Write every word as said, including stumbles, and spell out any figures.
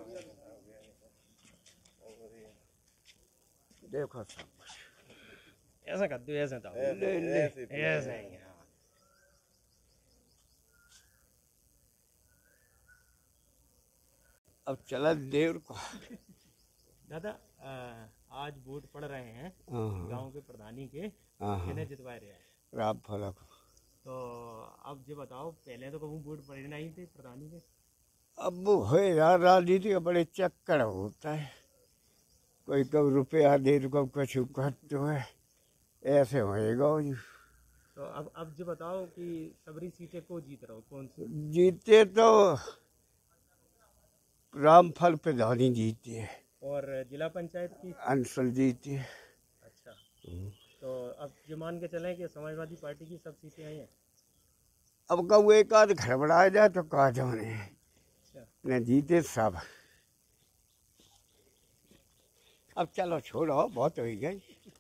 देखो सब ऐसा कर दो, ऐसा था ले ले ऐसा ही है। अब चला देर को। दादा आ, आज वोट पड़ रहे हैं गांव के प्रधानी के, किन्हें जितवा रहे हैं? राम फलक। तो अब ये बताओ, पहले तो कभी वोट पड़े नहीं थे प्रधानी के। अब वो है यार, राजनीति का बड़े चक्कर होता है, कोई कब रुपया दे तो कब कुछ करते है, ऐसे होएगा। तो अब अब जो बताओ कि सबरी सीटें को जीत रहा हो, कौन सी जीते? तो रामफल प्रधानी जीती है और जिला पंचायत की अंशुल जीती है। अच्छा, तो अब ये मान के चलें कि समाजवादी पार्टी की सब सीटें आई हैं। अब कब एक आध घबरा जाए तो कहा जाने न जीते सब। अब चलो छोड़ो, बहुत हो गई।